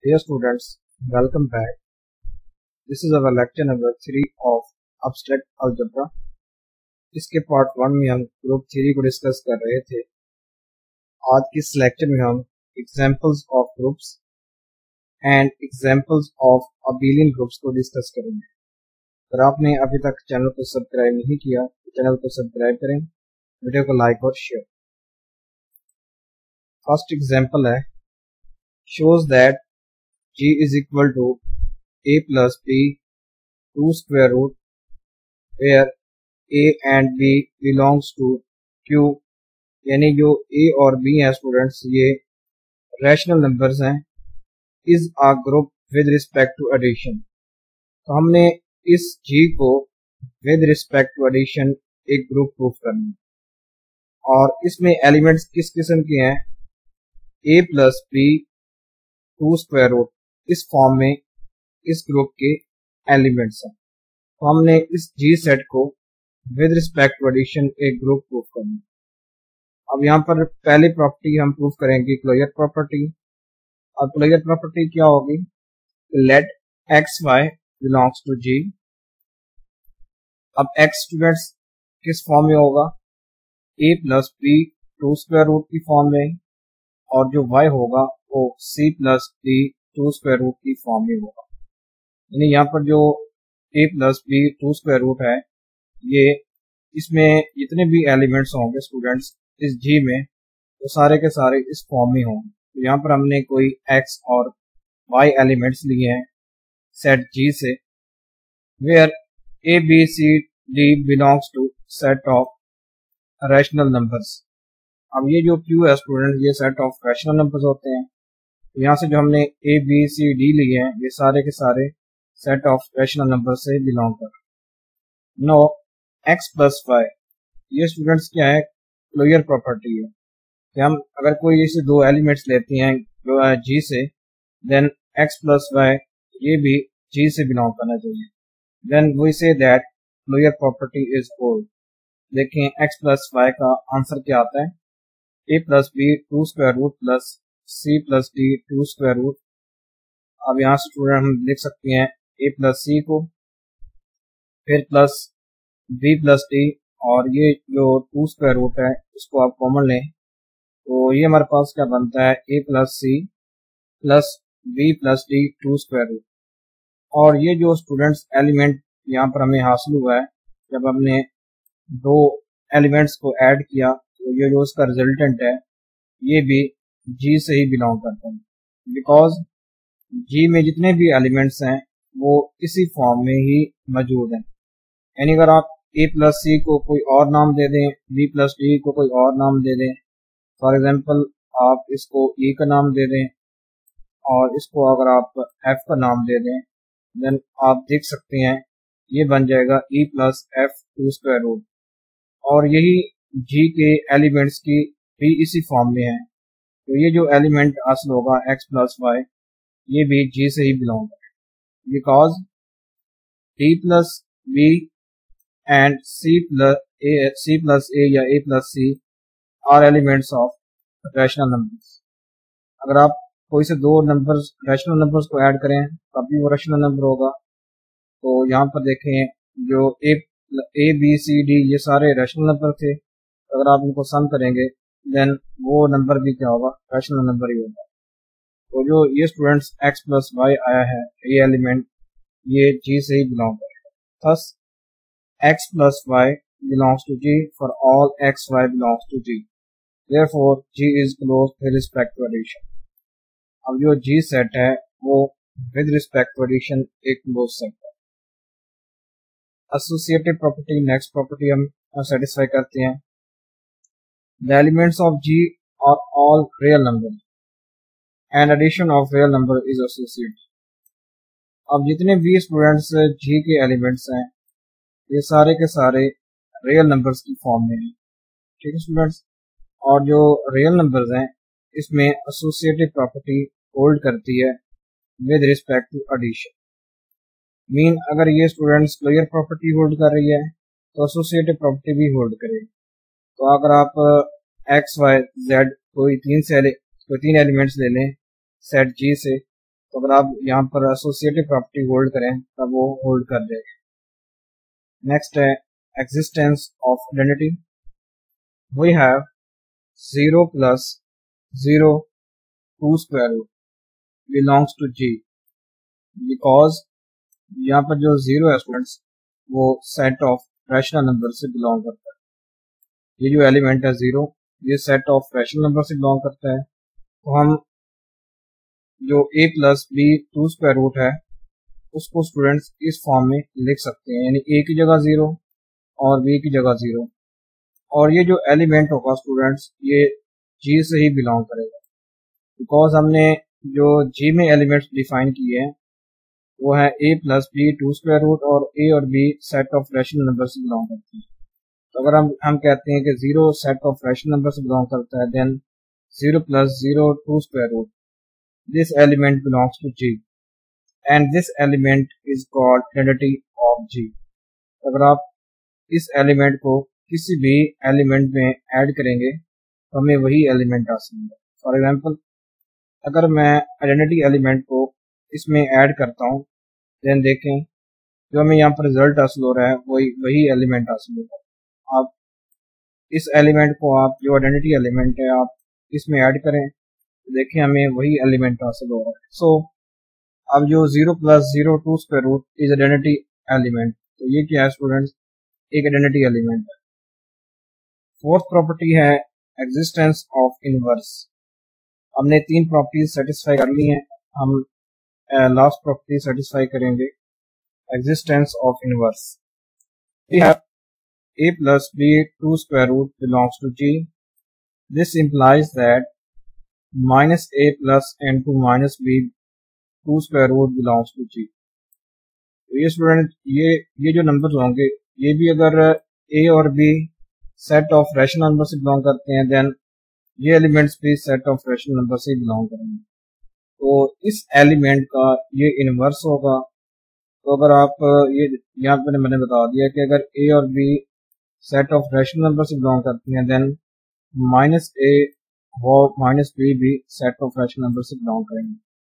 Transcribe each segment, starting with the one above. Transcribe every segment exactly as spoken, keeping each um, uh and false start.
Dear students, welcome back. This is our lecture number three of Abstract Algebra. इसके part one में हम group three को discuss कर रहे थे. आज के इस लेक्चर में हम examples of groups and examples of abelian groups को डिस्कस करेंगे. अगर आपने अभी तक चैनल को सब्सक्राइब नहीं किया तो चैनल को सब्सक्राइब करें, वीडियो को लाइक और शेयर. फर्स्ट एग्जाम्पल है, shows that g is equal to a plus b two square root where a and b belongs to q. यानी जो a और b हैं स्टूडेंट्स, ये रैशनल नंबर्स हैं, is a group with respect to addition. तो हमने इस g को विद रिस्पेक्ट टू एडिशन एक ग्रुप प्रूफ करना है. और इसमें एलिमेंट्स किस किस्म के हैं? a plus b two square root, इस फॉर्म में इस ग्रुप के एलिमेंट्स हैं. तो हमने इस जी सेट को विद रिस्पेक्ट टू एडिशन एक ग्रुप प्रूफ करना है. अब यहाँ पर पहली प्रॉपर्टी हम प्रूफ करेंगे क्लोजर प्रॉपर्टी. अब क्लोजर प्रॉपर्टी क्या होगी? Let x y belongs to G. अब एक्स स्टूडेंट्स किस फॉर्म में होगा? A plus b two square root की फॉर्म में, और जो y होगा वो c plus d two square root की फॉर्म में होगा. यानी यहाँ पर जो a plus b two square root है, ये इसमें जितने भी एलिमेंट्स होंगे स्टूडेंट्स इस g में, वो सारे के सारे इस फॉर्म में होंगे. तो यहाँ पर हमने कोई x और y एलिमेंट्स लिए हैं सेट g से, where a b c d belongs to set of rational numbers. अब ये जो Q है स्टूडेंट, ये सेट ऑफ रैशनल नंबर्स होते हैं. तो यहाँ से जो हमने A, B, C, D लिए हैं, ये सारे के सारे सेट ऑफ रैशनल नंबर से बिलोंग कर. नो x प्लस वाई, ये स्टूडेंट्स क्या है? क्लोजर प्रॉपर्टी है कि हम अगर कोई ऐसे दो एलिमेंट्स लेते हैं जो है G से, देन x प्लस वाई ये भी G से बिलोंग करना चाहिए. Then we see that closure property is hold. देखें x प्लस वाई का आंसर क्या आता है? a plus b two square root plus c plus d two square root. अब यहाँ से स्टूडेंट हम लिख सकते हैं a प्लस सी को, फिर प्लस b प्लस डी, और ये जो टू स्क्वायर रूट है इसको आप कॉमन लें, तो ये हमारे पास क्या बनता है? a plus c plus b plus d two square root. और ये जो स्टूडेंट्स एलिमेंट यहाँ पर हमें हासिल हुआ है, जब हमने दो एलिमेंट्स को ऐड किया, तो ये जो इसका रिजल्टेंट है ये भी G से ही बिलोंग करता है, बिकॉज G में जितने भी एलिमेंट्स हैं वो इसी फॉर्म में ही मौजूद हैं. यानी अगर आप A प्लस सी को कोई और नाम दे दें, B प्लस डी को कोई और नाम दे दें, फॉर एग्जांपल आप इसको E का नाम दे दें और इसको अगर आप F का नाम दे दें, देन आप देख सकते हैं ये बन जाएगा E plus f two square root. और यही G के एलिमेंट्स की भी इसी फॉर्म में है. तो ये जो एलिमेंट हासिल होगा x प्लस वाई, ये भी G से ही बिलोंग है, because D plus b and C plus a C plus a या A plus c are elements of rational numbers. अगर आप कोई से दो नंबर्स रैशनल नंबर्स को ऐड करें तब भी वो रैशनल नंबर होगा. तो यहाँ पर देखें जो A a b c d ये सारे रैशनल नंबर थे, अगर आप इनको सम करेंगे देन वो नंबर भी क्या होगा? रैशनल नंबर ही होगा. तो जो ये स्टूडेंट्स x प्लस वाई आया है, ये एलिमेंट ये G से ही बिलोंग करेगा. Thus x plus y belongs to G for all x y belongs to G. Therefore G is close with respect to addition. अब जो G सेट है वो विद रिस्पेक्ट टू एडिशन एक close set है. Associative property, next property हम satisfy करते हैं. The elements of G are all real numbers and addition of real number is associated. अब जितने भी स्टूडेंट्स G के एलिमेंट्स हैं ये सारे के सारे रियल नंबर्स की फॉर्म में हैं. ठीक है स्टूडेंट्स, और जो रियल नंबर्स हैं इसमें एसोसिएटिव प्रॉपर्टी होल्ड करती है with respect to addition. Mean अगर ये स्टूडेंट्स क्लोजर प्रॉपर्टी होल्ड कर रही है तो एसोसिएटिव प्रॉपर्टी भी होल्ड करेगी. तो अगर आप एक्स वाई जेड कोई तीन से कोई तीन एलिमेंट्स ले लें सेट जी से, तो अगर आप यहाँ पर एसोसिएटिव प्रॉपर्टी होल्ड करें तब वो होल्ड कर देगा। नेक्स्ट है existence of identity. We have zero plus zero two square root belongs to G, because यहाँ पर जो जीरो है स्टूडेंट्स वो सेट ऑफ रैशनल नंबर से बिलोंग करता है। ये जो एलिमेंट है जीरो ये सेट ऑफ रैशनल नंबर से बिलोंग करता है। तो हम जो a plus b two square root है उसको स्टूडेंट्स इस फॉर्म में लिख सकते हैं, यानी a की जगह जीरो और b की जगह जीरो। और ये जो एलिमेंट होगा स्टूडेंट्स ये g से ही बिलोंग करेगा, बिकॉज हमने जो g में एलिमेंट्स डिफाइन किए हैं वो है a plus b two square root और a और b set of rational number से बिलोंग करते हैं। तो अगर हम हम कहते हैं कि zero set of rational number से बिलोंग करता है, then zero plus zero two square root this element belongs to g and this element is called identity of g। अगर आप इस एलिमेंट को किसी भी एलिमेंट में ऐड करेंगे तो हमें वही एलिमेंट हासिल होगा। फॉर एग्जांपल अगर मैं आइडेंटिटी एलिमेंट को इसमें ऐड करता हूँ, देन देखें जो हमें यहाँ पर रिजल्ट हासिल हो रहा है वही वही एलिमेंट हासिल होगा। आप इस एलिमेंट को आप जो आइडेंटिटी एलिमेंट है आप इसमें ऐड करें तो देखें हमें वही एलिमेंट हासिल हो रहा है। सो so, अब जो zero plus zero two square root is identity element, तो ये क्या है स्टूडेंट्स, एक आइडेंटिटी एलिमेंट है। फोर्थ प्रॉपर्टी है एग्जिस्टेंस ऑफ इनवर्स। हमने तीन प्रॉपर्टीज सेटिस्फाई कर ली हैं, हम लास्ट प्रॉपर्टी सेटिस्फाई करेंगे existence of inverse. We have a plus b two square root belongs to g. This implies that minus a plus n to minus b two square root belongs to g. तो ये student ये ये जो number होंगे ये भी अगर a और b set of rational number से बिलोंग करते हैं, देन ये एलिमेंट्स भी सेट ऑफ रैशनल नंबर से बिलोंग करेंगे। तो इस एलिमेंट का ये इनवर्स होगा। तो अगर आप ये यहाँ पर मैंने बता दिया कि अगर a और b set of rational number से बिलोंग करती हैं, देन माइनस ए वो माइनस बी भी सेट ऑफ रैशनल नंबर से बिलोंग करेंगे।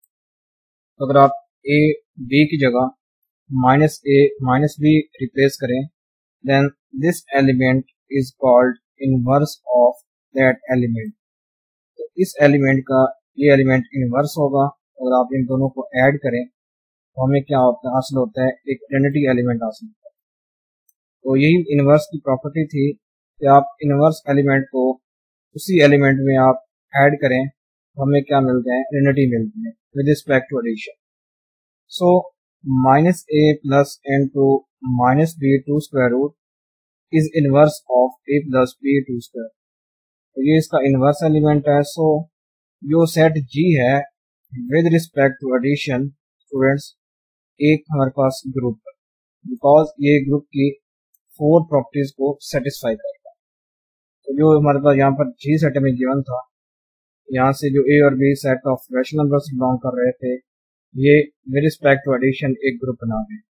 तो अगर आप ए बी की जगह minus a minus b replace करें, then this element is called inverse of that element. तो इस एलिमेंट का ये एलिमेंट इनवर्स होगा। अगर आप इन दोनों को ऐड करें तो हमें क्या होता है, हासिल होता है एक आइडेंटिटी एलिमेंट हासिल होता है। तो यही इनवर्स की प्रॉपर्टी थी कि आप इनवर्स एलिमेंट को उसी एलिमेंट में आप ऐड करें तो हमें क्या मिलते हैं, आइडेंटिटी मिलती है with respect to addition. So minus a plus n two minus b two square root is inverse of a plus b two square. तो ये इसका इनवर्स एलिमेंट है। सो जो सेट जी है with respect to addition students एक हमारे पास group है, बिकॉज ये ग्रुप की फोर प्रॉपर्टीज को सेटिस्फाई करेगा। तो जो हमारे पास यहाँ पर जी सेट में गिवन था, यहाँ से जो ए और b set of rational number से बिलोंग कर रहे थे, ये विद रिस्पेक्ट टू एडिशन एक ग्रुप बना रहे।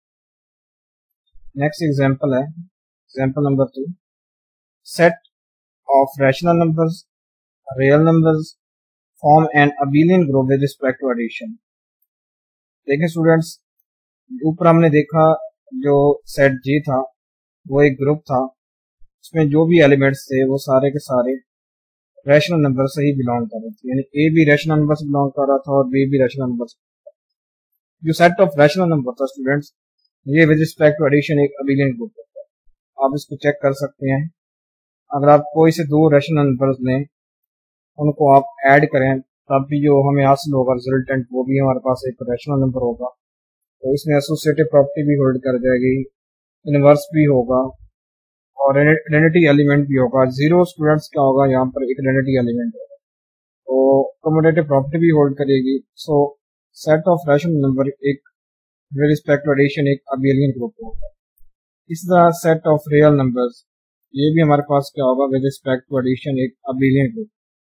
नेक्स्ट एग्जांपल है example number two, set of rational numbers real numbers form an abelian group with respect to addition. देखें स्टूडेंट्स, ऊपर हमने देखा जो सेट जी था वो एक ग्रुप था, उसमें जो भी एलिमेंट्स थे वो सारे के सारे रैशनल नंबर से ही बिलोंग कर रहे थे, यानी ए भी रैशनल नंबर से बिलोंग कर रहा था और बी भी रैशनल नंबर से। जो सेट ऑफ रैशनल नंबर था स्टूडेंट्स, ये विद रिस्पेक्ट टू एडिशन एक अबेलियन ग्रुप होता है। आप इसको चेक कर सकते हैं। अगर आप कोई से दो रैशनल नंबर्स लें, उनको आप ऐड करें, तब भी जो हमें हासिल होगा रिजल्टेंट वो भी हमारे पास एक रैशनल नंबर होगा। तो इसमें एसोसिएटिव प्रॉपर्टी भी होल्ड कर जाएगी, इनवर्स भी होगा और आइडेंटिटी एलिमेंट भी होगा। जीरो स्टूडेंट्स क्या होगा, यहाँ पर एक आइडेंटिटी एलिमेंट होगा, तो कम्यूटेटिव प्रॉपर्टी भी होल्ड करेगी। So set of rational number एक विद रिस्पेक्ट टू एडिशन एक अबेलियन ग्रुप होगा। इस तरह सेट ऑफ रियल नंबर्स, ये भी हमारे पास क्या होगा, विद रिस्पेक्ट टू एडिशन एक अबेलियन ग्रुप।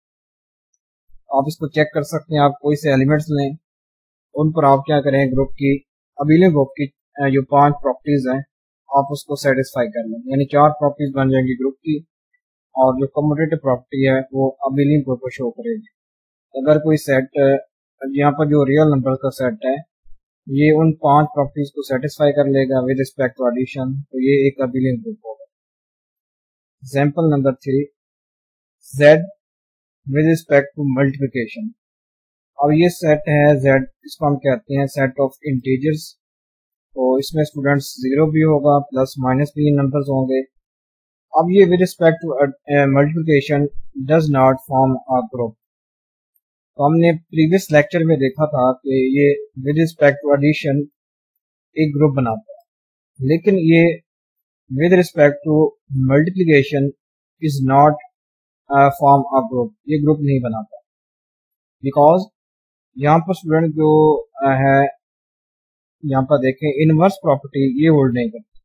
आप इसको चेक कर सकते हैं। आप कोई से एलिमेंट्स लें, उन पर आप क्या करें, ग्रुप की अबेलियन ग्रुप की जो पांच प्रॉपर्टीज हैं आप उसको सेटिस्फाई कर लें, यानी चार प्रॉपर्टीज बन जाएंगी ग्रुप की, और जो कम्यूटेटिव प्रॉपर्टी है वो अबेलियन ग्रुप को शो करेगी। अगर कोई सेट अब यहाँ पर जो रियल नंबर का सेट है ये उन पांच प्रॉपर्टीज को सेटिस्फाई कर लेगा विद रिस्पेक्ट टू एडिशन, तो ये एक अबिलियन ग्रुप होगा। Example number three, z with respect to multiplication. अब ये सेट है z, इसको हम कहते हैं सेट ऑफ इंटीजर्स। तो इसमें स्टूडेंट्स जीरो भी होगा, प्लस माइनस भी नंबर्स होंगे। अब ये with respect to multiplication does not form a group. तो हमने प्रीवियस लेक्चर में देखा था कि ये विद रिस्पेक्ट टू एडिशन एक ग्रुप बनाता है, लेकिन ये with respect to multiplication is not form a group, ये ग्रुप नहीं बनाता। बिकॉज यहाँ पर स्टूडेंट जो uh, है, यहाँ पर देखें इनवर्स प्रॉपर्टी ये होल्ड नहीं करती,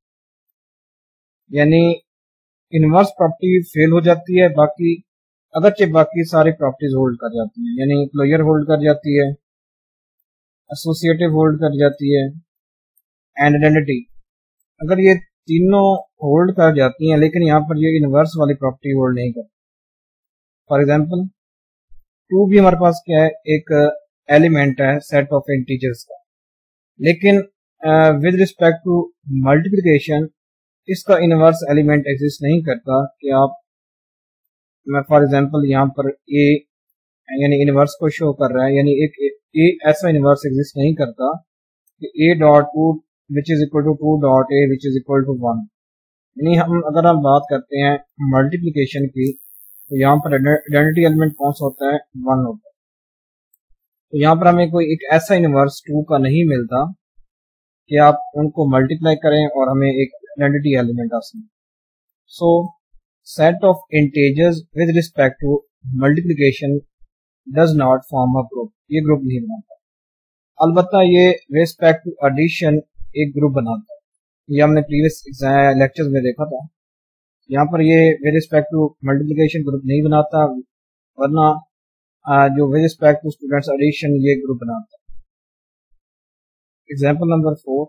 यानी इनवर्स प्रॉपर्टी फेल हो जाती है, बाकी अगरचे बाकी सारी प्रॉपर्टीज होल्ड कर जाती है, यानी क्लोजर होल्ड कर जाती है, एसोसिएटिव होल्ड कर जाती है, एंड आइडेंटिटी। अगर ये तीनों होल्ड कर जाती हैं, लेकिन यहाँ पर ये इनवर्स वाली प्रॉपर्टी होल्ड नहीं करती। फॉर एग्जांपल टू भी हमारे पास क्या है, एक एलिमेंट है सेट ऑफ इंटीजर्स का, लेकिन विद रिस्पेक्ट टू मल्टीप्लिकेशन इसका इनवर्स एलिमेंट एग्जिस्ट नहीं करता। कि आप मैं फॉर एग्जांपल यहाँ पर a यानी इनवर्स को शो कर रहा है, यानी एक a ऐसा इनवर्स एग्जिस्ट नहीं करता कि a dot two which is equal to two dot a which is equal to one. यानी हम अगर हम बात करते हैं मल्टीप्लिकेशन की, तो यहाँ पर आइडेंटिटी एलिमेंट कौन सा होता है, वन होता है। तो यहाँ पर हमें कोई एक ऐसा इनवर्स टू का नहीं मिलता कि आप उनको मल्टीप्लाई करें और हमें एक आइडेंटिटी एलिमेंट हासिल। सो set of integers with respect to multiplication does not form a group, ये ग्रुप नहीं बनाता। अलबत्ता ये respect to addition एक ग्रुप बनाता है, ये हमने प्रीवियस लेक्चर्स में देखा था। यहाँ पर ये with respect to multiplication group नहीं बनाता, वरना जो with respect to students addition ये ग्रुप बनाता है। Example number four,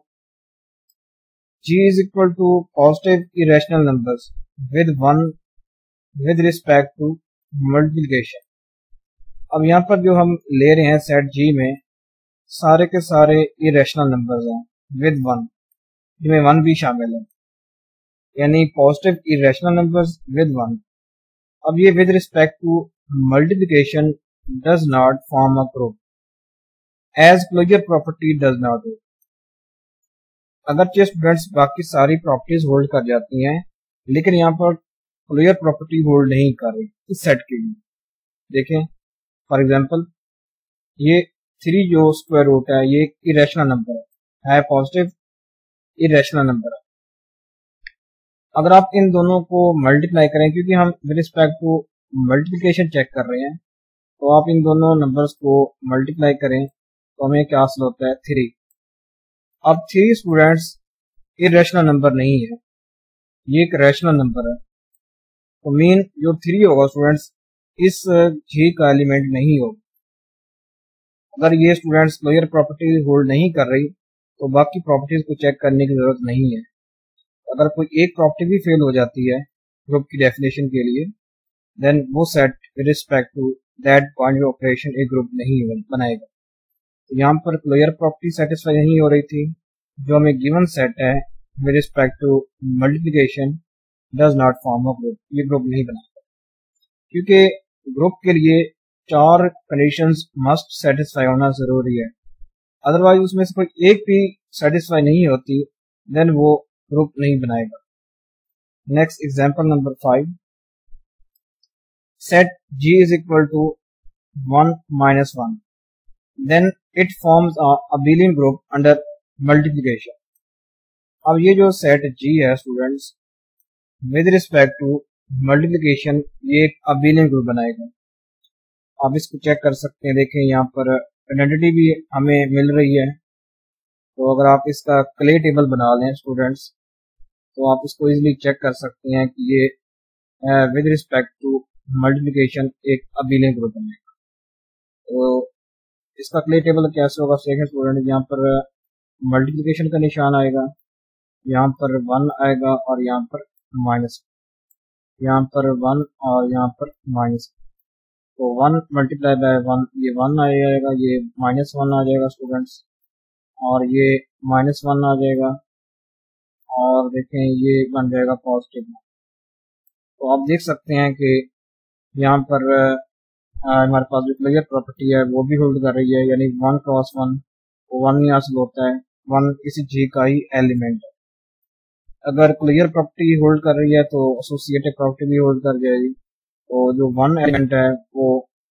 g is equal to positive irrational numbers with one with respect to multiplication। अब यहाँ पर जो हम ले रहे हैं सेट जी में सारे के सारे इरेशनल नंबर्स हैं विद वन, जिनमें वन भी शामिल है, यानी positive irrational numbers with one. अब ये with respect to multiplication does not form a group as closure property does not. अगरचे स्टूडेंट्स बाकी सारी प्रॉपर्टीज होल्ड कर जाती हैं, लेकिन यहाँ पर क्लोजर प्रॉपर्टी होल्ड नहीं कर रही इस सेट के लिए। देखें फॉर एग्जांपल ये थ्री जो स्क्वायर रूट है ये एक इरेशनल नंबर है, है पॉजिटिव इरेशनल नंबर है। अगर आप इन दोनों को मल्टीप्लाई करें, क्योंकि हम with respect to multiplication check कर रहे हैं, तो आप इन दोनों नंबर्स को मल्टीप्लाई करें तो हमें क्या हासिल होता है, थ्री। अब थ्री स्टूडेंट्स इरेशनल नंबर नहीं है, ये एक रैशनल नंबर है, तो मीन जो थ्री होगा स्टूडेंट्स इस जी का एलिमेंट नहीं होगा। अगर ये स्टूडेंट्स क्लोजर प्रॉपर्टी होल्ड नहीं कर रही तो बाकी प्रॉपर्टीज को चेक करने की जरूरत नहीं है। अगर कोई एक प्रॉपर्टी भी फेल हो जाती है ग्रुप की डेफिनेशन के लिए, देन वो set with respect to that binary operation एक ग्रुप नहीं बनाएगा। तो यहाँ पर क्लोजर प्रॉपर्टी सेटिस्फाई नहीं हो रही थी, जो हमें गिवन सेट है with respect to multiplication does not form a group, ये ग्रुप नहीं बनाता, क्योंकि ग्रुप के लिए चार कंडीशंस मस्ट सेटिस्फाई होना जरूरी है। अदरवाइज उसमें से कोई एक भी सेटिस्फाई नहीं होती, देन वो ग्रुप नहीं बनाएगा। Next example number five, set g is equal to one minus one, then it forms a abelian group under multiplication। अब ये जो सेट G है students with respect to multiplication ये एक अबेलियन ग्रुप बनाएगा। आप इसको चेक कर सकते हैं, देखें यहाँ पर आइडेंटिटी भी हमें मिल रही है। तो अगर आप इसका क्ले टेबल बना लें स्टूडेंट्स, तो आप इसको इजीली चेक कर सकते हैं कि ये विद रिस्पेक्ट टू मल्टीप्लिकेशन एक अबेलियन ग्रुप बनेगा। तो इसका क्ले टेबल कैसे होगा, सेकंड स्टूडेंट यहाँ पर मल्टीप्लिकेशन का निशान आएगा, यहाँ पर वन आएगा और यहाँ पर माइनस, यहाँ पर वन और यहाँ पर माइनस। तो वन मल्टीप्लाई बाय वन, ये वन आ जाएगा, ये माइनस वन आ जाएगा स्टूडेंट्स, और ये माइनस वन आ जाएगा, और देखें ये बन जाएगा पॉजिटिव। तो आप देख सकते हैं कि यहाँ पर हमारे पास जो क्लियर प्रॉपर्टी है वो भी होल्ड कर रही है, यानी वन क्रॉस वन, वन ही हासिल होता है, वन किसी जी का ही एलिमेंट है। अगर क्लियर प्रॉपर्टी होल्ड कर रही है तो एसोसिएटिव प्रॉपर्टी भी होल्ड कर जाएगी। तो जो वन एलिमेंट है वो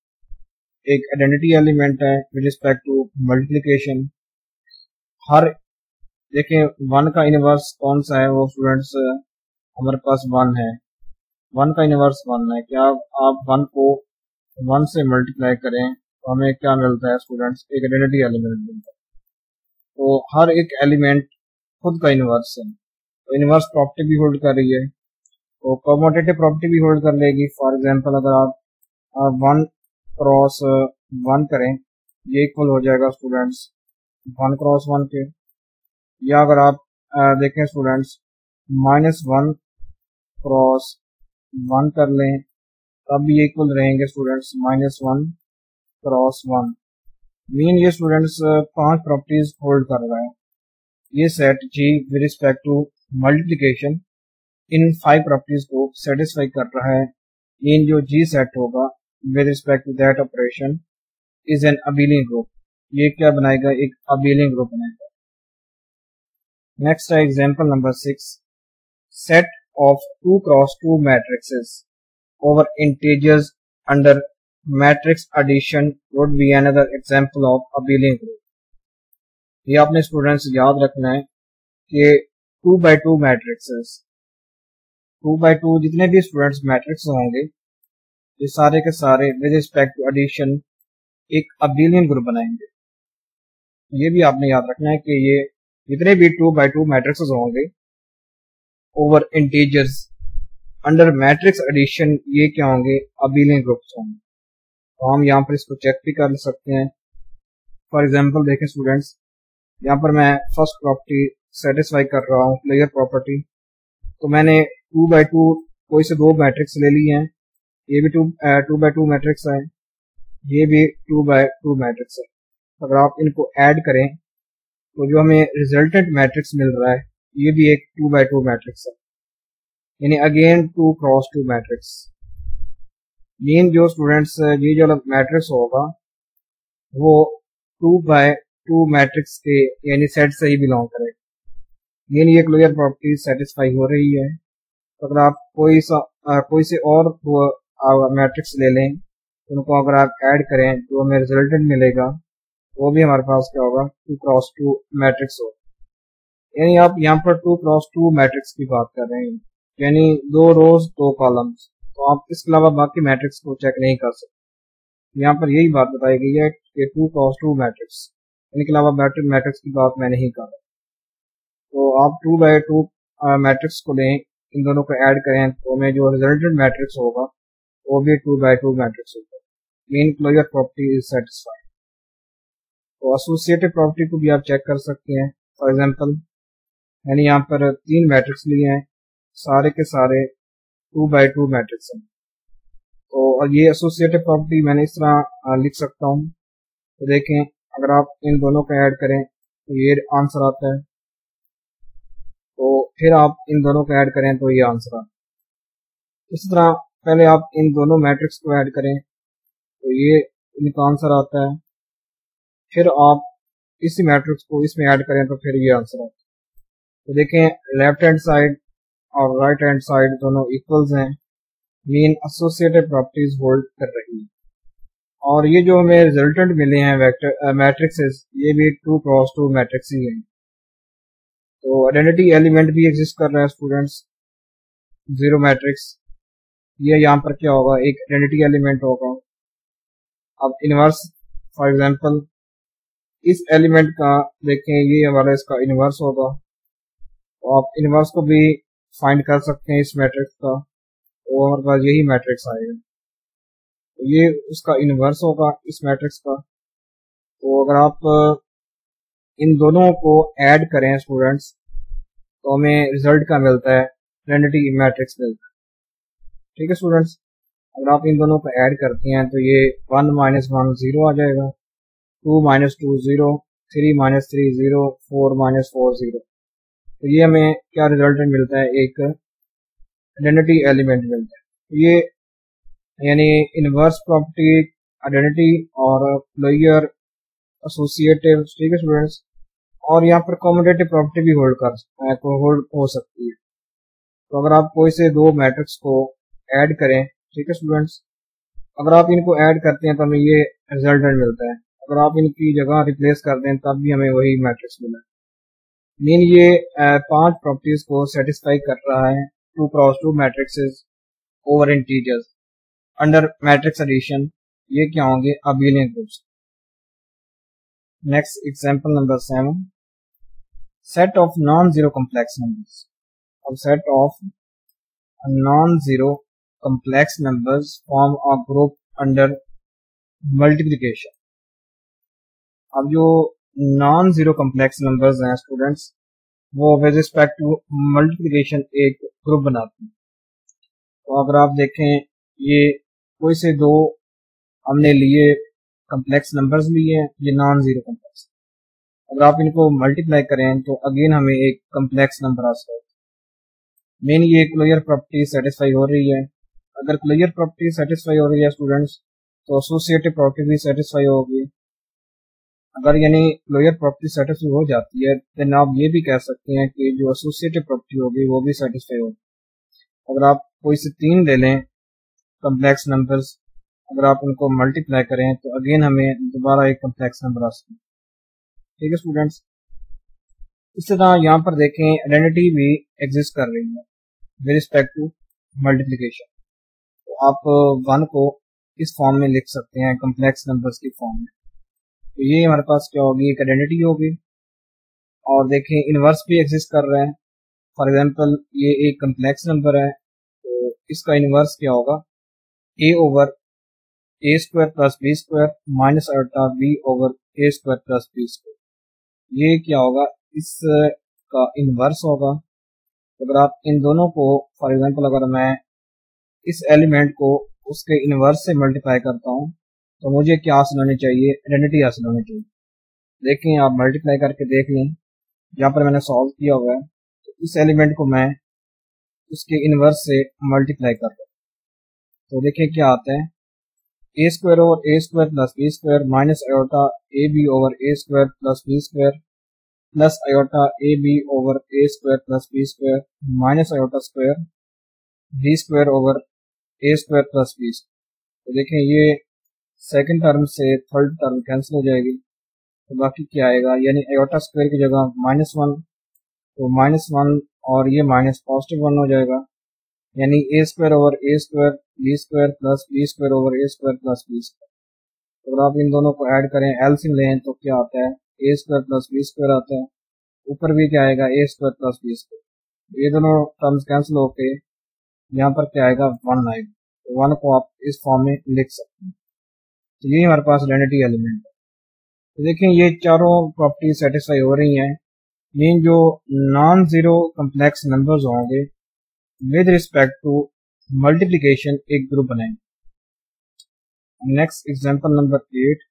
एक आइडेंटिटी एलिमेंट है विद रिस्पेक्ट टू मल्टीप्लिकेशन। हर देखें वन का इनवर्स कौन सा है, वो स्टूडेंट्स हमारे पास वन है, वन का इनवर्स वन है। क्या आप वन को वन से मल्टीप्लाई करें तो हमें क्या मिलता है स्टूडेंट्स, एक आइडेंटिटी एलिमेंट मिलता है। तो हर एक एलिमेंट खुद का इनवर्स है, तो इनवर्स प्रॉपर्टी भी होल्ड कर रही है, तो कम्यूटेटिव प्रॉपर्टी भी होल्ड कर लेगी। फॉर एग्जांपल अगर आप वन क्रॉस वन करें, ये इक्वल हो जाएगा स्टूडेंट्स वन क्रॉस वन के। या अगर आप आ, देखें students minus one cross one कर लें, तब भी इक्वल रहेंगे students minus one cross one. Mean ये स्टूडेंट्स पांच प्रॉपर्टीज होल्ड कर रहा है। ये set G with respect to multiplication इन फाइव प्रॉपर्टीज को सेटिस्फाई कर रहा है। मीन जो जी सेट होगा with respect to that operation is an abelian group. ये क्या बनाएगा, एक अबेलियन ग्रुप बनाएगा। नेक्स्ट है example number six, set of two cross two matrices over integers under matrix addition would be another example of abelian group। ये आपने students याद रखना है कि two by two matrices, two by two जितने भी स्टूडेंट्स मैट्रिक्स होंगे ये सारे के सारे विद रिस्पेक्ट टू एडिशन एक अबेलियन ग्रुप बनाएंगे। ये भी आपने याद रखना है कि ये जितने भी टू बाई टू मैट्रिक्सेस होंगे over integers under matrix addition ये क्या होंगे, अबेलियन ग्रुप्स होंगे। तो हम यहाँ पर इसको चेक भी कर सकते हैं। फॉर एग्जांपल देखें स्टूडेंट्स, यहाँ पर मैं फर्स्ट प्रॉपर्टी सेटिस्फाई कर रहा हूँ क्लियर प्रॉपर्टी, तो मैंने टू बाई टू कोई से दो मैट्रिक्स ले लिए हैं, ये भी two two by two matrix है, ये भी टू बाई टू मैट्रिक्स है। अगर आप इनको ऐड करें तो जो हमें रिजल्टेंट मैट्रिक्स मिल रहा है ये भी एक टू बाई टू मैट्रिक्स है, यानी again two cross two matrix. Mean जो स्टूडेंट्स ये जो मैट्रिक्स होगा वो टू बाय टू मैट्रिक्स के यानी सेट से ही बिलोंग करेगा। मीन ये क्लियर प्रॉपर्टी सेटिस्फाई हो रही है। तो अगर आप कोई सा आ, कोई से और मैट्रिक्स ले लें, उनको अगर आप ऐड करें तो हमें रिजल्टेंट मिलेगा, वो भी हमारे पास क्या होगा, टू क्रॉस टू मैट्रिक्स होगा। यानी आप यहाँ पर टू क्रॉस टू मैट्रिक्स की बात कर रहे हैं, यानी दो रोज दो कॉलम्स। तो आप इसके अलावा बाकी मैट्रिक्स को चेक नहीं कर सकते। यहाँ पर यही बात बताई गई है कि टू क्रॉस टू मैट्रिक्स, इनके अलावा मैट्रिक्स मैट्रिक्स की बात मैं नहीं कर रहा। तो आप टू बाई टू मैट्रिक्स को लें, इन दोनों को ऐड करें तो हमें जो रिजल्टेंट मैट्रिक्स होगा वो भी टू बाई टू मैट्रिक्स होगा। Mean closure property is satisfied. तो एसोसिएटिव प्रॉपर्टी को भी आप चेक कर सकते हैं। फॉर एग्जांपल मैंने यहाँ पर तीन मैट्रिक्स लिए हैं, सारे के सारे टू बाई टू मैट्रिक्स हैं। तो ये एसोसिएटिव प्रॉपर्टी मैंने इस तरह लिख सकता हूँ। तो देखें अगर आप इन दोनों को ऐड करें तो ये आंसर आता है, तो फिर आप इन दोनों को ऐड करें तो ये आंसर आता है। इसी तरह पहले आप इन दोनों मैट्रिक्स को ऐड करें तो ये इनका आंसर आता है, फिर आप इसी मैट्रिक्स को इसमें ऐड करें तो फिर ये आंसर आता है। तो देखें लेफ्ट हैंड साइड और राइट हैंड साइड दोनों इक्वल्स हैं। मीन एसोसिएटिव प्रॉपर्टीज होल्ड कर रही है। और ये जो हमें रिजल्टेंट मिले हैं वेक्टर मैट्रिक्सेस, ये भी टू क्रॉस टू मैट्रिक्स ही हैं। तो आइडेंटिटी एलिमेंट भी एग्जिस्ट कर रहा है स्टूडेंट्स, जीरो मैट्रिक्स। ये यहाँ पर क्या होगा, एक आइडेंटिटी एलिमेंट होगा। अब इनवर्स फॉर एग्जांपल इस एलिमेंट का देखें, ये हमारा इसका इनवर्स होगा। तो आप इनवर्स को भी फाइंड कर सकते हैं इस मैट्रिक्स का, तो हमारे पास यही मैट्रिक्स आएगा। तो ये उसका इनवर्स होगा इस मैट्रिक्स का। तो अगर आप इन दोनों को ऐड करें स्टूडेंट्स तो हमें रिजल्ट का मिलता है, आइडेंटिटी मैट्रिक्स मिलता है। ठीक है स्टूडेंट्स। अगर आप इन दोनों को ऐड करते हैं तो ये वन माइनस वन जीरो आ जाएगा, two minus two zero, three minus three zero, four minus four zero. तो ये हमें क्या रिजल्टेंट मिलता है, एक आइडेंटिटी एलिमेंट मिलता है। ये यानी इनवर्स प्रॉपर्टी, आइडेंटिटी और क्लोजर एसोसिएटिव, ठीक है स्टूडेंट्स। और यहाँ पर कॉम्यूटेटिव प्रॉपर्टी भी होल्ड कर होल्ड हो सकती है। तो अगर आप कोई से दो मैट्रिक्स को ऐड करें, ठीक है स्टूडेंट्स, अगर आप इनको ऐड करते हैं तो हमें ये रिजल्टेंट मिलता है। अगर आप इनकी जगह रिप्लेस कर दें तब भी हमें वही मैट्रिक्स मिला है। मीन ये पांच प्रॉपर्टीज को सेटिस्फाई कर रहा है, two cross two matrices over integers under matrix addition. ये क्या होंगे, abelian groups. Next example number seven, set of non zero complex numbers. अब set of non zero complex numbers form a group under multiplication। अब जो non zero complex numbers हैं students, वो with respect to multiplication एक group बनाते हैं। तो अगर आप देखें, ये कोई से दो हमने लिए कॉम्प्लेक्स नंबर्स लिए हैं, ये नॉन जीरो कॉम्प्लेक्स। अगर आप इनको मल्टीप्लाई करें तो अगेन हमें एक कॉम्प्लेक्स नंबर आ सकता है। मेन ये क्लोजर प्रॉपर्टी सेटिस्फाई हो रही है। अगर क्लोजर प्रॉपर्टी सेटिस्फाई हो रही है स्टूडेंट्स, तो एसोसिएटिव प्रॉपर्टी भी सेटिस्फाई होगी। अगर यानी क्लोजर प्रॉपर्टी सेटिस्फाई हो जाती है तो आप ये भी कह सकते हैं कि जो एसोसिएटिव प्रॉपर्टी होगी वो भी सेटिस्फाई होगी। अगर आप कोई से तीन ले लें कॉम्प्लेक्स नंबर्स, अगर आप उनको मल्टीप्लाई करें तो अगेन हमें दोबारा एक कॉम्प्लेक्स नंबर आ सकता है, ठीक है स्टूडेंट्स। इस तरह यहाँ पर देखें, आइडेंटिटी भी एग्जिस्ट कर रही है विद रिस्पेक्ट टू मल्टीप्लिकेशन। तो आप वन को इस फॉर्म में लिख सकते हैं, कॉम्प्लेक्स नंबर्स की फॉर्म में। तो ये हमारे पास क्या होगी, एक आइडेंटिटी होगी। और देखें, इनवर्स भी एग्जिस्ट कर रहा है। फॉर एग्जांपल ये एक कॉम्प्लेक्स नंबर है, तो इसका इनवर्स क्या होगा, a over a square plus b square minus iota b over a square plus b square. ये क्या होगा, इसका इनवर्स होगा। तो अगर आप इन दोनों को, फॉर एग्जांपल अगर मैं इस एलिमेंट को उसके इनवर्स से मल्टीप्लाई करता हूं तो मुझे क्या हासिल होनी चाहिए, आइडेंटिटी हासिल होनी चाहिए। देखें, आप मल्टीप्लाई करके देख लें, यहाँ पर मैंने सॉल्व किया हुआ है। तो इस एलिमेंट को मैं उसके इनवर्स से मल्टीप्लाई कर रहा हूँ, तो देखिए क्या आता है, a square over a square plus b square minus iota a b over a square plus b square plus iota a b over a square plus b square minus iota square b square over a square plus b. तो देखें, ये second term से third term cancel हो जाएगी, तो बाकी क्या आएगा, यानी आयोटा स्क्वायर की जगह माइनस वन, तो माइनस वन और ये माइनस पॉजिटिव वन हो जाएगा, यानी a square over a square b square plus b square over a square plus b square. तो अगर आप इन दोनों को ऐड करें, एलसीएम लें, तो क्या आता है, a square plus b square आता है। ऊपर भी क्या आएगा, a square plus b square. ये दोनों टर्म्स कैंसिल होके यहाँ पर क्या आएगा, वन आएगा। तो वन को आप इस फॉर्म में लिख सकते हैं। तो ये हमारे पास आइडेंटिटी एलिमेंट है। तो देखें, ये चारों प्रॉपर्टी सेटिस्फाई हो रही हैं। मीन जो नॉन जीरो कॉम्प्लेक्स नंबर्स होंगे विद रिस्पेक्ट टू मल्टीप्लिकेशन एक ग्रुप बनाएंगे। Next example number eight,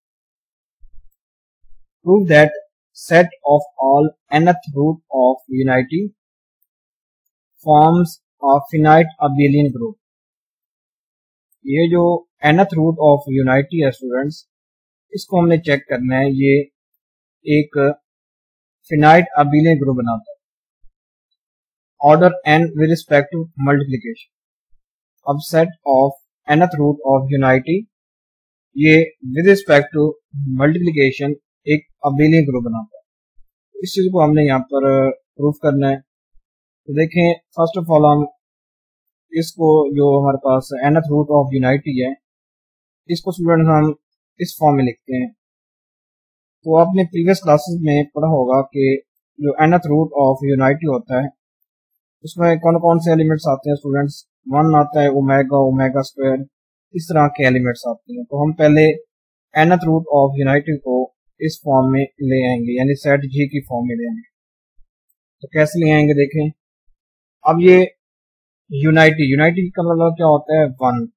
prove that set of all nth root of unity forms a finite abelian group. ये जो nth रूट ऑफ यूनिटी है students, इसको हमने check करना है। ये एक फिनाइट अबेलियन ग्रुप बनाता है, order n with respect to multiplication. अब set of nth root of unity, ये विद रिस्पेक्ट टू मल्टीप्लिकेशन एक अबेलियन ग्रुप बनाता है। इस चीज को हमने यहाँ पर प्रूफ करना है। तो देखें, फर्स्ट ऑफ ऑल हम इसको, जो हमारे पास nth रूट ऑफ यूनिटी है, इसको स्टूडेंट्स हम इस फॉर्म में लिखते हैं। तो आपने प्रीवियस क्लासेस में पढ़ा होगा कि जो nth रूट ऑफ यूनिटी होता है उसमें कौन कौन से एलिमेंट्स आते हैं स्टूडेंट्स, वन आता है, ओमेगा, ओमेगा स्क्वायर, इस तरह के एलिमेंट्स आते हैं। तो हम पहले nth रूट ऑफ यूनिटी को इस फॉर्म में ले आएंगे, यानी सेट जी की फॉर्म में ले आएंगे। तो कैसे ले आएंगे, देखें। अब ये यूनिटी, यूनिटी का मतलब क्या होता है, वन।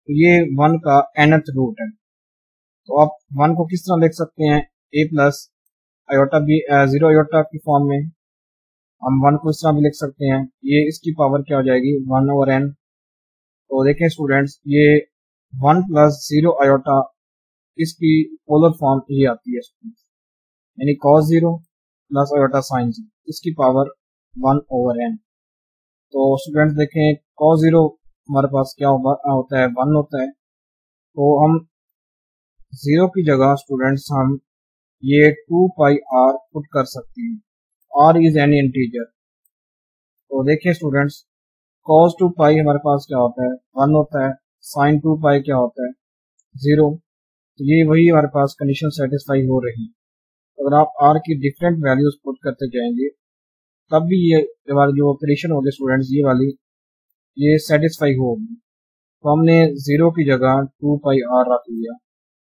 ये वन का nth रूट है। तो आप वन को किस तरह लिख सकते हैं, a plus iota b zero iota की फॉर्म में। हम वन को इस तरह भी लिख सकते हैं, ये इसकी पावर क्या हो जाएगी, वन ओवर एन। तो देखें स्टूडेंट्स, ये वन प्लस जीरो आयोटा इसकी पोलर फॉर्म ये आती है स्टूडेंट्स, यानी cos zero plus iota sine zero, इसकी पावर वन ओवर एन। तो स्टूडेंट्स देखें, कॉस जीरो हमारे पास क्या होता है, वन होता है। तो हम जीरो की जगह स्टूडेंट्स हम ये टू पाई आर पुट कर सकते हैं, आर इज एनी इंटीजर। तो देखिए स्टूडेंट्स, कॉस टू पाई हमारे पास क्या होता है, वन होता है, साइन टू पाई क्या होता है, जीरो। तो ये वही हमारे पास कंडीशन सेटिस्फाई हो रही है। अगर आप आर की डिफरेंट वैल्यूज पुट करते जाएंगे तब भी ये वाली जो ऑपरेशन होगी स्टूडेंट्स, ये वाली ये सेटिस्फाई होगी। तो हमने जीरो की जगह टू पाई आर रख लिया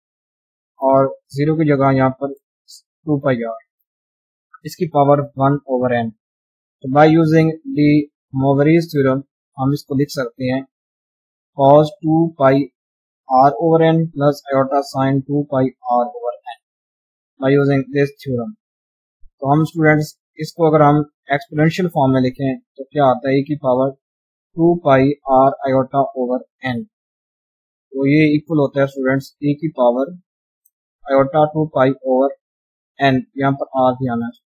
और जीरो की जगह यहाँ पर टू पाई आर, इसकी पावर वन ओवर एन। तो by using De Moivre's theorem हम इसको लिख सकते हैं cos two pi r over n plus iota sine two pi r over n by using this theorem. तो हम स्टूडेंट्स इसको अगर हम एक्सपोनेंशियल फॉर्म में लिखें तो क्या आता है, e की power two pi r iota over n. तो ये इक्वल होता है स्टूडेंट्स e की power iota two pi over n, यहाँ पर आर भी आना है।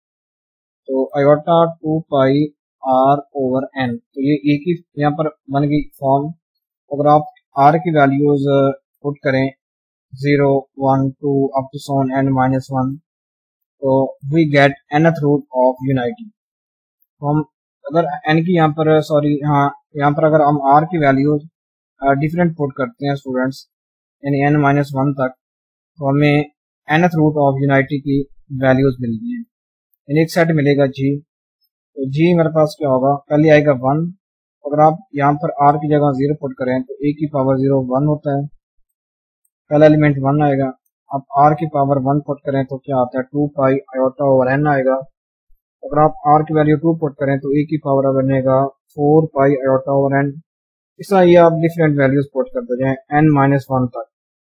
तो iota two pi r over n, तो ये e की यहाँ पर बन गई फॉर्म। अगर आप r की वैल्यूज पुट करें zero one two up to so on n minus one, तो we get nth root of unity. तो हम अगर n की यहाँ पर सॉरी हाँ यहाँ पर अगर हम r की वैल्यूज डिफरेंट पुट करते हैं स्टूडेंट्स, यानी n माइनस वन तक, तो हमें nth रूट ऑफ यूनाइटी की वैल्यूज मिलती हैं, यानी एक सेट मिलेगा g। तो g मेरे पास क्या होगा, पहले आएगा वन। अगर आप यहाँ पर r की जगह जीरो पुट करें तो a की पावर जीरो वन होता है, पहला एलिमेंट वन आएगा। अब r की पावर वन पुट करें तो क्या आता है, two pi iota over n आएगा। अगर आप r की वैल्यू टू पुट करें तो a की पावर बनेगा four pi iota over n. इस तरह ये आप डिफरेंट वैल्यूज पुट करते जाएं n माइनस वन तक।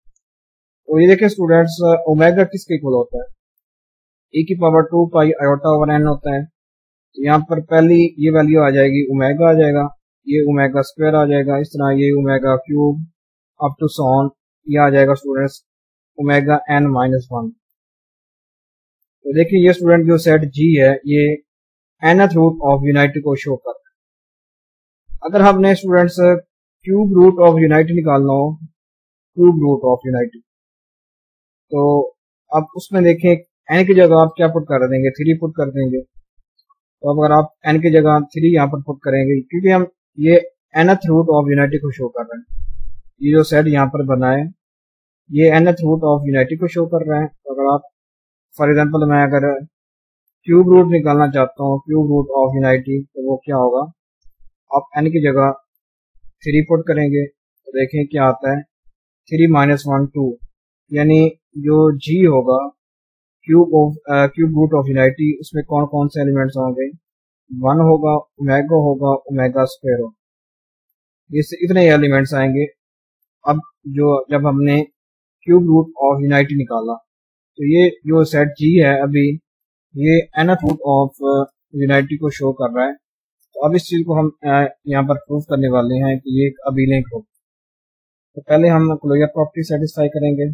तो ये देखिए स्टूडेंट्स, ओमेगा किसके इक्वल होता है, a की power two pi iota over n होता है। तो यहाँ पर पहली ये वैल्यू आ जाएगी, ओमेगा आ जाएगा, ये ओमेगा स्क्वायर आ जाएगा, इस तरह ये omega cube up to so on ये आ जाएगा students omega n minus one. तो देखिए ये स्टूडेंट जो सेट जी है ये nth रूट ऑफ यूनाइटी को शो कर रहा है। अगर हमने students cube root of unity निकालना हो, क्यूब रूट ऑफ यूनाइटी, तो अब उसमें देखें एन की जगह आप क्या पुट कर देंगे, थ्री पुट कर देंगे। तो अब अगर आप एन की जगह थ्री यहाँ पर पुट करेंगे, क्योंकि हम ये nth रूट ऑफ यूनाइटी को शो कर रहे हैं, ये जो सेट यहाँ पर बना है ये nth रूट ऑफ यूनाइटी को शो कर रहा है। तो अगर आप फॉर एग्जांपल मैं अगर क्यूब रूट निकालना चाहता हूँ, क्यूब रूट ऑफ यूनाइटी, तो वो क्या होगा, आप n की जगह थ्री पुट करेंगे तो देखें क्या आता है, थ्री माइनस वन टू, यानी जो g होगा cube of cube root of unity, उसमें कौन कौन से एलिमेंट्स होंगे, वन होगा, ओमेगा होगा, ओमेगा स्क्वायर होगा, इससे इतने एलिमेंट्स आएंगे। अब जो जब हमने क्यूब रूट ऑफ यूनाइटी निकाला तो ये जो सेट जी है अभी ये nth रूट ऑफ यूनाइटी को शो कर रहा है। तो अब इस चीज को हम यहाँ पर प्रूव करने वाले हैं कि ये एक अभिलय ग्रुप। तो पहले हम क्लोजर प्रॉपर्टी सेटिस्फाई करेंगे।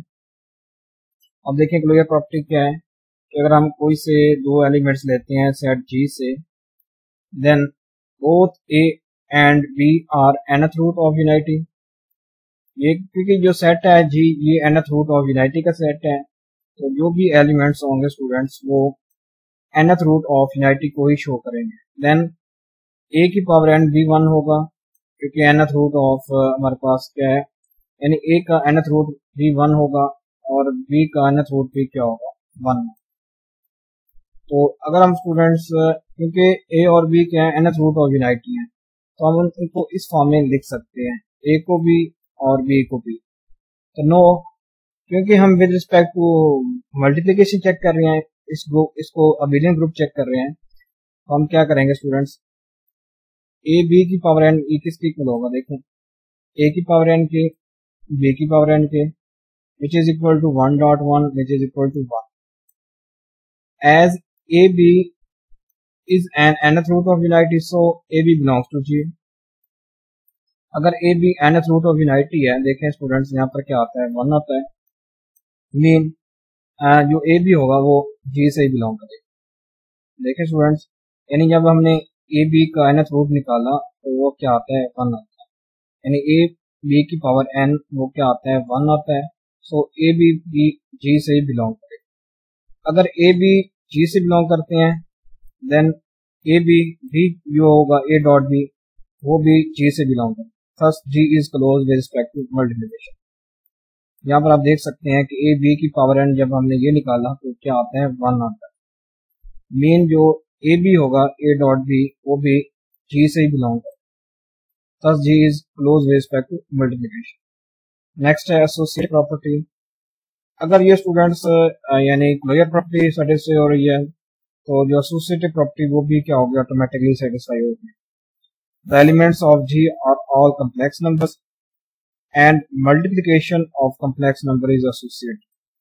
अब देखें क्लोजर प्रॉपर्टी क्या है कि अगर हम कोई से दो एलिमेंट्स लेते हैं सेट जी से, then both a and b are nth root of unity. ये क्योंकि जो सेट है जी ये nth रूट ऑफ यूनाइटी का सेट है, तो जो भी एलिमेंट्स होंगे स्टूडेंट्स वो nth रूट ऑफ यूनाइटी को ही शो करेंगे। देन a की पावर एन भी वन होगा, क्योंकि nth रूट ऑफ हमारे पास क्या है, यानी a का nth रूट भी वन होगा और b का nth रूट भी क्या होगा, वन। तो अगर हम स्टूडेंट्स क्योंकि a और b क्या है nth रूट ऑफ यूनाइटी है, तो हम उनको इस फॉर्म में लिख सकते हैं, a को भी और b को भी। तो नो, क्योंकि हम with respect to multiplication check कर रहे हैं, इस ग्रुप इसको अबिलियन ग्रुप चेक कर रहे हैं, तो हम क्या करेंगे स्टूडेंट्स, ए बी की पावर एन ई किसके इक्वल होगा, देखें ए की पावर एन के, बी की पावर एन के, which is equal to one dot one, which is equal to one. As A B is an nth root of unity, so A B belongs to G. अगर A B nth root of unity है, देखें students यहाँ पर क्या आता है, one आता है, मीन जो A B होगा वो G से ही बिलोंग करेगा. देखें स्टूडेंट्स, यानी जब हमने A B का nth root निकाला तो वो क्या आता है, वन आता है, यानी A B की पावर n वो क्या आता है, वन आता है. सो ए बी भी जी से ही बिलोंग करेगा. अगर ए बी जी से बिलोंग करते हैं देन ए बी भी जो होगा ए डॉट बी वो भी जी से बिलोंग करेगा. Thus G is close with respect to multiplication. यहाँ पर आप देख सकते हैं कि ए बी की पावर एन जब हमने ये निकाला तो क्या आता है, वन आता है. मीन जो ए बी होगा ए डॉट बी वो भी जी से ही बिलोंग करेगा. Thus G is close with respect to multiplication. Next है एसोसिएट प्रॉपर्टी. अगर ये स्टूडेंट्स यानी लोअर प्रॉपर्टी सेटिस्फाई हो रही है तो जो एसोसिएटिव प्रॉपर्टी वो भी क्या होगी, ऑटोमेटिकली सेटिस्फाई होगी. The elements of G are all complex numbers and multiplication of complex number is associate.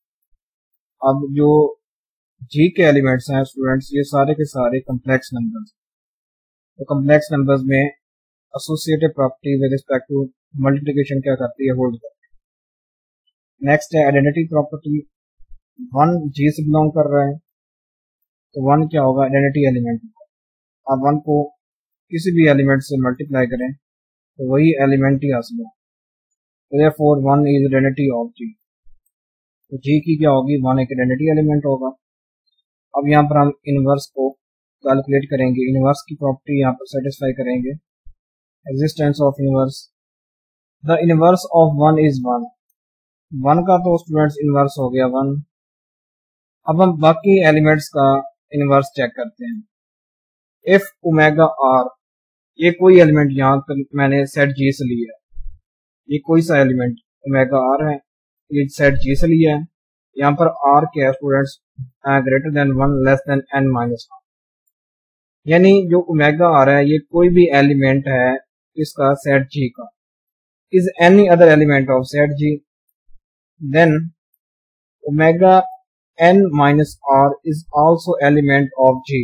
अब जो जी के एलिमेंट्स हैं स्टूडेंट्स ये सारे के सारे कम्प्लेक्स नंबर्स. तो कम्प्लेक्स नंबर्स में associative property with respect to multiplication क्या करती है, होल्ड करती है. नेक्स्ट है आइडेंटिटी प्रॉपर्टी. वन जी से बिलोंग कर रहा है तो वन क्या होगा, आइडेंटिटी एलिमेंट होगा. आप वन को किसी भी एलिमेंट से मल्टीप्लाई करें तो वही एलिमेंट ही हासिल होगा. Therefore one is identity of G. तो जी की क्या होगी, वन एक आइडेंटिटी एलिमेंट होगा. अब यहाँ पर हम इनवर्स को कैलकुलेट करेंगे. इनवर्स की प्रॉपर्टी यहाँ पर सेटिस्फाई करेंगे. Existence of inverse. The inverse of one is one. One का तो स्टूडेंट्स इनवर्स हो गया वन. अब हम बाकी एलिमेंट्स का इनवर्स चेक करते हैं. इफ ओमेगा आर, ये कोई एलिमेंट यहाँ पर मैंने सेट जी से लिया है, ये कोई सा एलिमेंट ओमेगा आर है, ये सेट जी से लिया है. यहाँ पर आर क्या है students, greater than one less than n minus one. यानी जो ओमेगा आर है ये कोई भी एलिमेंट है इसका सेट जी का. Is any other element of set G then omega n minus r is also element of G.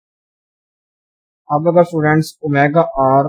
अब अगर स्टूडेंट्स ओमेगा r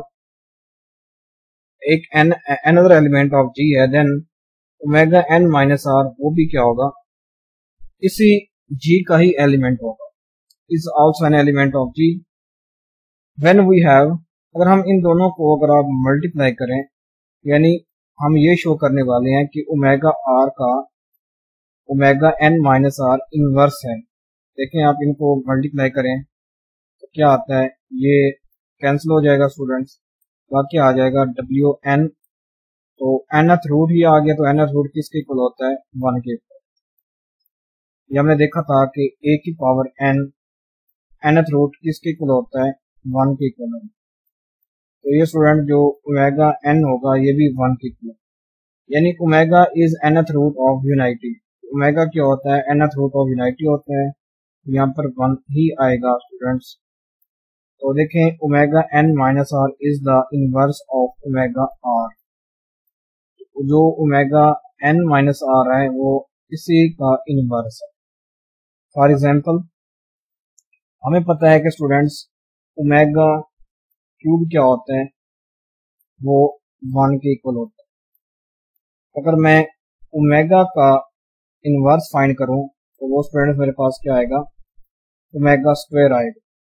एक n another element of G है then omega n minus r वो भी क्या होगा, इसी G का ही एलिमेंट होगा. is also an element of G. when we have, अगर हम इन दोनों को अगर आप मल्टीप्लाई करें यानी हम ये शो करने वाले हैं कि ओमेगा आर का omega n minus r inverse है. देखें आप इनको मल्टीप्लाई करें तो क्या आता है, ये कैंसिल हो जाएगा स्टूडेंट्स. बाकी आ जाएगा डब्ल्यू एन. तो एनथ रूट ही आ गया. तो एनथ रूट किसके इक्वल होता है, वन के इक्वल. ये हमने देखा था कि ए की पावर एन एनथ रूट किसके इक्वल होता है, वन के इक्वल होता है. तो ये स्टूडेंट जो ओमेगा एन होगा ये भी वन के इक्वल, यानी omega is nth root of unity. Omega क्या होता है, एनथ रूट ऑफ यूनाइटी होता है. यहाँ पर वन ही आएगा स्टूडेंट्स. तो देखें omega n minus r is the inverse of omega r. जो ओमेगा एन माइनस आर है वो इसी का इनवर्स है. फॉर एग्जाम्पल हमें पता है कि स्टूडेंट्स ओमेगा क्यूब क्या होता है, वो वन के इक्वल होता है. अगर मैं ओमेगा का इनवर्स फाइंड करूं तो वो स्टूडेंट्स मेरे पास क्या आएगा, ओमेगा स्क्वायर आएगा.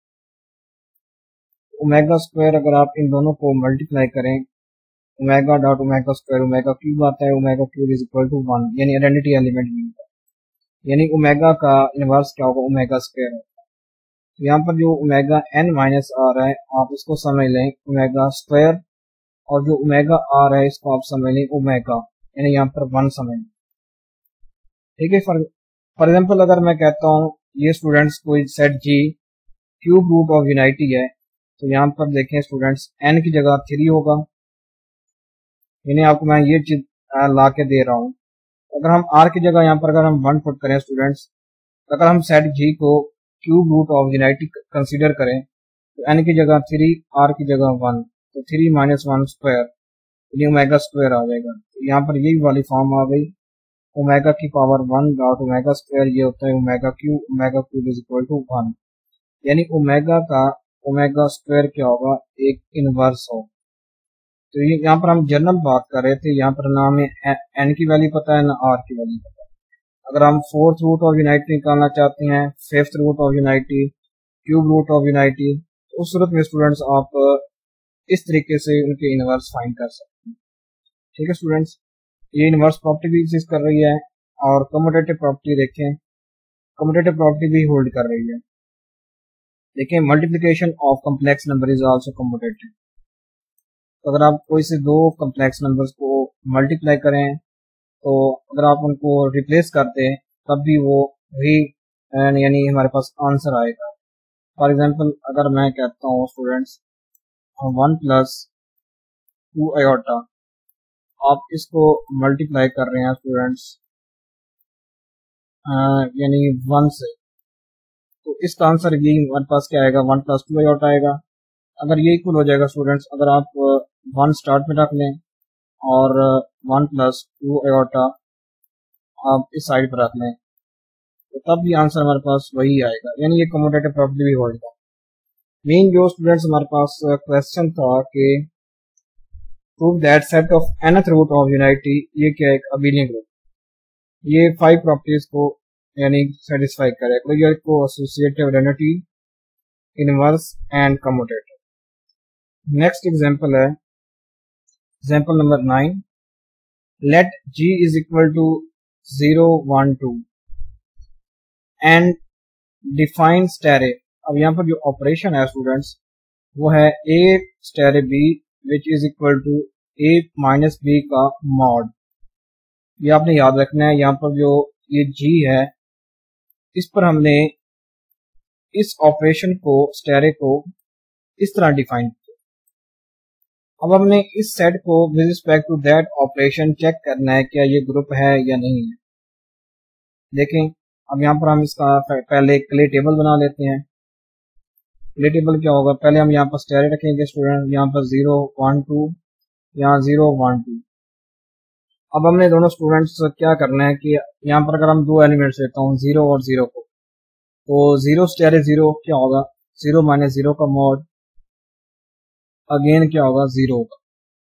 ओमेगा स्क्वायर अगर आप इन दोनों को मल्टीप्लाई करें, omega dot omega square omega cube आता है. Omega cube is equal to one, यानी आइडेंटिटी एलिमेंट मिलता है. यानी ओमेगा का इनवर्स क्या होगा, ओमेगा स्क्वायर होगा. तो यहाँ पर जो ओमेगा एन माइनस आर है आप इसको समझ लें ओमेगा स्क्वायर, और जो ओमेगा आर है इसको आप समझ लें ओमेगा, यानी यहाँ पर वन समझ लें. ठीक है. फॉर फॉर एग्जाम्पल अगर मैं कहता हूँ ये स्टूडेंट्स कोई set G cube root of unity है, तो यहाँ पर देखें स्टूडेंट्स एन की जगह थ्री होगा. यानी आपको मैं ये चीज ला के दे रहा हूँ. अगर हम आर की जगह यहाँ पर अगर हम वन पुट करें स्टूडेंट्स, अगर हम सेट जी को cube root of unity consider करें तो एन की जगह थ्री, आर की जगह वन, तो थ्री माइनस वन स्क्वायर, यानी ओमेगा स्क्वायर आ जाएगा। तो यहाँ पर यही वाली फॉर्म आ गई, ओमेगा की power one dot omega square, ये होता है ओमेगा क्यू, omega cube is equal to one, यानी ओमेगा का ओमेगा स्क्वायर क्या होगा, एक इनवर्स हो। तो ये यहाँ पर हम जनरल बात कर रहे थे, यहाँ पर ना हमें एन की वैल्यू पता है ना आर की वैल्यू पता है। अगर हम फोर्थ रूट ऑफ यूनाइटी निकालना चाहते हैं, fifth root of unity, cube root of unity, तो उस सूरत में स्टूडेंट्स आप इस तरीके से उनके इनवर्स फाइंड कर सकते हैं। ठीक है स्टूडेंट्स, ये इनवर्स प्रॉपर्टी भी एग्जिस्ट कर रही है, और कम्यूटेटिव प्रॉपर्टी देखें, कम्यूटेटिव प्रॉपर्टी भी होल्ड कर रही है। देखें, multiplication of complex number is also commutative. तो अगर आप कोई से दो कम्प्लेक्स नंबर्स को मल्टीप्लाई करें, तो अगर आप उनको रिप्लेस करते हैं तब भी वो वही यानी हमारे पास आंसर आएगा। फॉर एग्जांपल, अगर मैं कहता हूँ students one plus two iota, आप इसको मल्टीप्लाई कर रहे हैं स्टूडेंट्स यानी वन से, तो इसका आंसर ये हमारे पास क्या आएगा, वन प्लस टू आयोटा आएगा। अगर ये इक्वल हो जाएगा स्टूडेंट्स, अगर आप वन स्टार्ट में रख लें और वन प्लस टू आयोटा आप इस साइड पर रख लें, तो तब भी आंसर हमारे पास वही आएगा, यानी ये कम्यूटेटिव प्रॉपर्टी भी होल्ड है। मेन जो स्टूडेंट्स हमारे पास क्वेश्चन था कि prove that set of nth root of unity, ये क्या है, अबेलियन ग्रुप, ये फाइव प्रॉपर्टीज को यानी सेटिस्फाई करे, क्लियर को, associative, identity, inverse and commutative. Next example है example number nine, let g is equal to zero one two and define star. अब यहाँ पर जो ऑपरेशन है स्टूडेंट्स वो है a star b which is equal to a minus b का mod. ये आपने याद रखना है। यहाँ पर जो ये g है, इस पर हमने इस ऑपरेशन को, स्टेरे को इस तरह डिफाइन किया। अब हमने इस सेट को with respect to that operation check करना है क्या ये ग्रुप है या नहीं है। देखें, अब यहाँ पर हम इसका पहले क्ले टेबल बना लेते हैं। क्ले टेबल क्या होगा, पहले हम यहाँ पर स्टेरे रखेंगे स्टूडेंट, यहाँ पर जीरो वन टू, यहाँ जीरो वन टू। अब हमने दोनों स्टूडेंट्स क्या करना है कि यहाँ पर अगर हम दो एलिमेंट्स लेता हूँ, जीरो और जीरो को, तो जीरो स्टेरे जीरो क्या होगा, जीरो माइनस जीरो का मॉड, अगेन क्या होगा, जीरो का।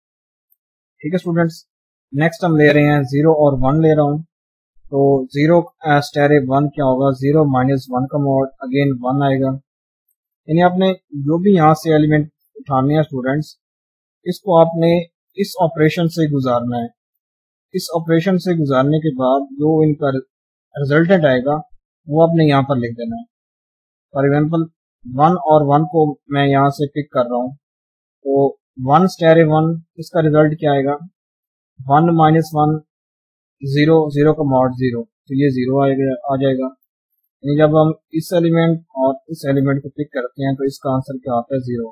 ठीक है स्टूडेंट्स, नेक्स्ट हम ले रहे हैं जीरो और वन ले रहा हूँ, तो जीरो स्टेरे वन क्या होगा, जीरो माइनस वन का मॉड, अगेन वन आएगा। यानी आपने जो भी यहाँ से एलिमेंट उठाने हैं स्टूडेंट्स, इसको आपने इस ऑपरेशन से गुजारना है। इस ऑपरेशन से गुजारने के बाद जो इनका रिजल्टेंट आएगा वो आपने यहाँ पर लिख देना है। फॉर एग्जांपल, वन और वन को मैं यहाँ से पिक कर रहा हूँ, तो वन स्टेरे वन, इसका रिजल्ट क्या आएगा, one minus one, zero, zero का मॉड जीरो, तो ये जीरो आएगा, आ जाएगा। यानी जब हम इस एलिमेंट और इस एलिमेंट को पिक करते हैं तो इसका आंसर क्या आता है, जीरो।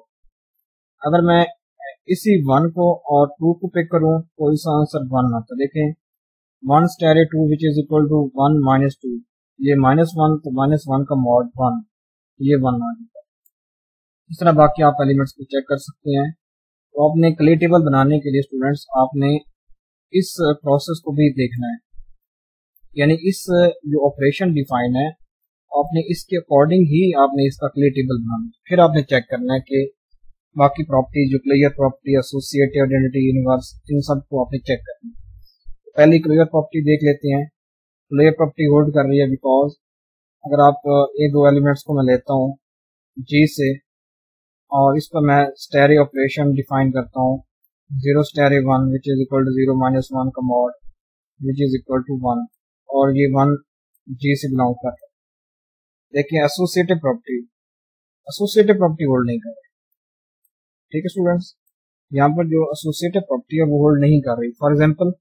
अगर मैं इसी वन को और टू को पिक करूं तो इसका आंसर वन आता है। देखें, one star two which is equal to one minus two, ये माइनस वन, तो माइनस वन का मॉड वन, ये वन आ जाएगा। इस तरह बाकी आप एलिमेंट्स को चेक कर सकते हैं। तो आपने क्ले टेबल बनाने के लिए स्टूडेंट्स आपने इस प्रोसेस को भी देखना है, यानी इस जो ऑपरेशन डिफाइन है आपने इसके अकॉर्डिंग ही आपने इसका क्ले टेबल बनाना है। फिर आपने चेक करना है कि बाकी प्रॉपर्टी जो clear property, associative, identity, inverse, इन सब को आपने चेक करना है। पहले क्लियर प्रॉपर्टी देख लेते हैं। क्लियर प्रॉपर्टी होल्ड कर रही है बिकॉज अगर आप ये दो एलिमेंट्स को मैं लेता हूँ जी से और इस पर मैं स्टेरे ऑपरेशन डिफाइन करता हूँ, zero star one which is equal to zero minus one का mod which is equal to one, और ये वन जी से बिलोंग कर रहा है। देखिए, associative property, associative property hold नहीं कर रही। ठीक है स्टूडेंट्स, यहाँ पर जो एसोसिएटिव प्रॉपर्टी है वो होल्ड नहीं कर रही। फॉर एग्जांपल,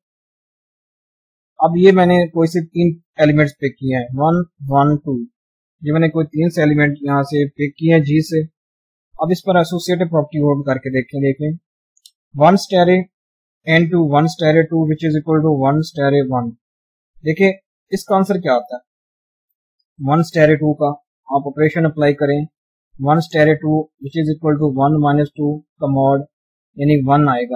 अब ये मैंने कोई से तीन एलिमेंट्स पिक किए हैं, वन वन टू, ये मैंने कोई तीन से एलिमेंट यहाँ से पिक किए हैं जी से। अब इस पर एसोसिएटिव प्रॉपर्टी होल्ड करके देखें। देखें, one star and two one star two which is equal to one star one. देखिए, इसका आंसर क्या आता है, वन स्टेरे टू का आप ऑपरेशन अप्लाई करें, one star two which is equal to one minus two का मॉड, यानी वन आएगा,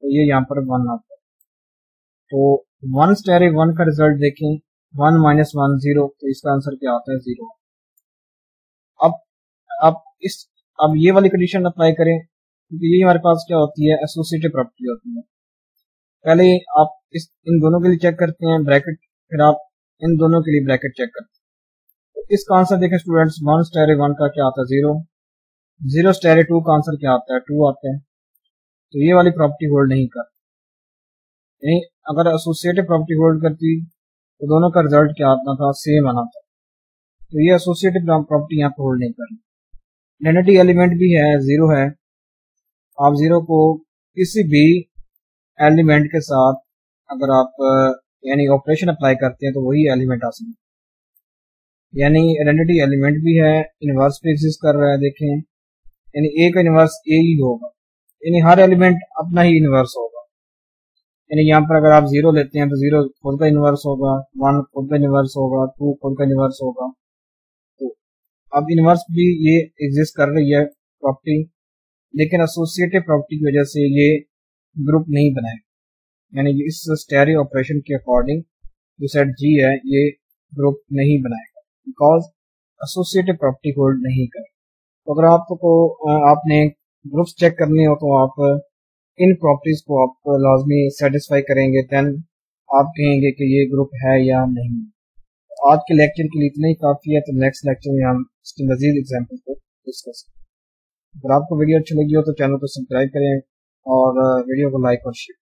तो ये यहाँ पर वन आता है। तो वन स्टेरे वन का रिजल्ट देखें, वन माइनस वन जीरो, तो इसका आंसर क्या आता है? जीरो। अब अब इस अब ये वाली कंडीशन अप्लाई करें, क्योंकि ये हमारे पास क्या होती है? एसोसिएटिव प्रॉपर्टी होती है। पहले आप इस इन दोनों के लिए चेक करते हैं ब्रैकेट, फिर आप इन दोनों के लिए ब्रैकेट चेक करते हैं। तो इसका आंसर देखें स्टूडेंट्स, वन स्टेरे वन का क्या आता है? जीरो। जीरो स्टेरे टू का आंसर क्या आता है? टू आता है। तो ये वाली प्रॉपर्टी होल्ड नहीं कर, यानी अगर एसोसिएटिव प्रॉपर्टी होल्ड करती तो दोनों का रिजल्ट क्या आता था? सेम आना था। तो ये एसोसिएटिव प्रॉपर्टी यहाँ पर होल्ड नहीं कर रही। आइडेंटिटी एलिमेंट भी है, जीरो है। आप जीरो को किसी भी एलिमेंट के साथ अगर आप यानी ऑपरेशन अप्लाई करते हैं तो वही एलिमेंट आ सकता है। यानी आइडेंटिटी एलिमेंट भी है, इनवर्स पे एग्जिस्ट कर रहा है। देखें, यानी ए का इनवर्स ए ही होगा, यानी हर एलिमेंट अपना ही इनवर्स होगा। यानी यहाँ पर अगर आप जीरो लेते हैं तो जीरो खुद का इनवर्स होगा, वन खुद का इनवर्स होगा, टू खुद का इनवर्स होगा। तो अब इनवर्स भी ये एग्जिस्ट कर रही है प्रॉपर्टी, लेकिन एसोसिएटिव प्रॉपर्टी की वजह से ये ग्रुप नहीं बनाएगा। यानी इस स्टेरियो ऑपरेशन के अकॉर्डिंग जो सेट जी है ये ग्रुप नहीं बनाएगा, बिकॉज एसोसिएटिव प्रॉपर्टी होल्ड नहीं करे। तो अगर आपको आपने ग्रुप्स चेक करने हो तो आप इन प्रॉपर्टीज को आप लाजमी सेटिस्फाई करेंगे, देन आप कहेंगे कि ये ग्रुप है या नहीं। तो आज के लेक्चर के लिए इतना ही काफ़ी है। तो नेक्स्ट लेक्चर में हम इसके मजीद एग्जाम्पल को डिस्कस करें। अगर आपको वीडियो अच्छी लगी हो तो चैनल को सब्सक्राइब करें और वीडियो को लाइक और शेयर।